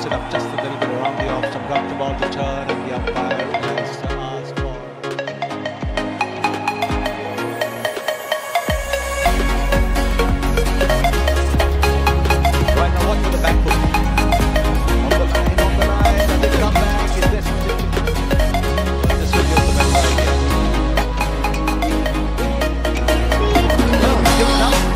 it up just a little bit around the off stump, got the ball to turn, and the umpire has asked for. Right now, what for the back foot? On the line, and they come back. Is this will give the ball again. Well, give it up.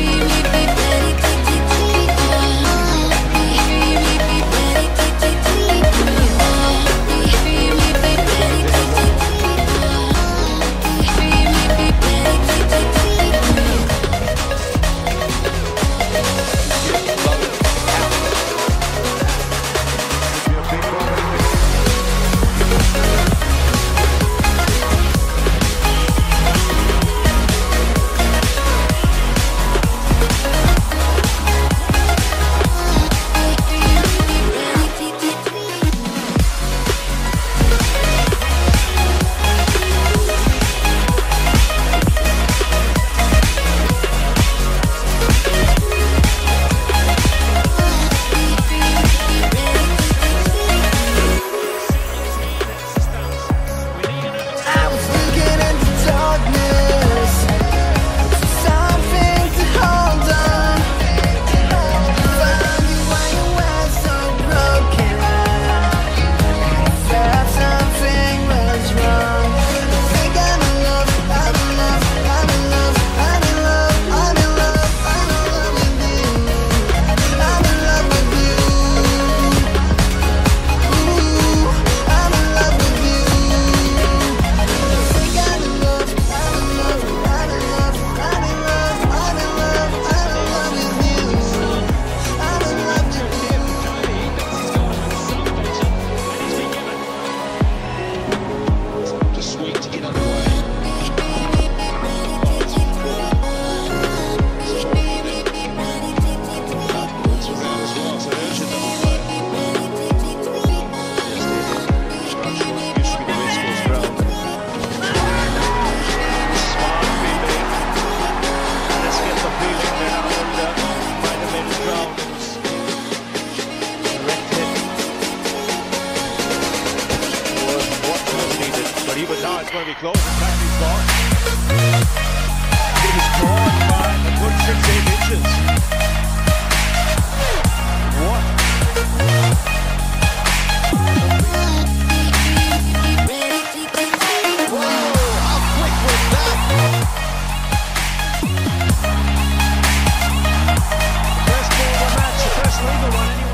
But now it's going to be close. In fact, he's gone. He was gone by a good 6-8 inches. What? Whoa, how quick was that? First ball of the match, the first legal one anyway.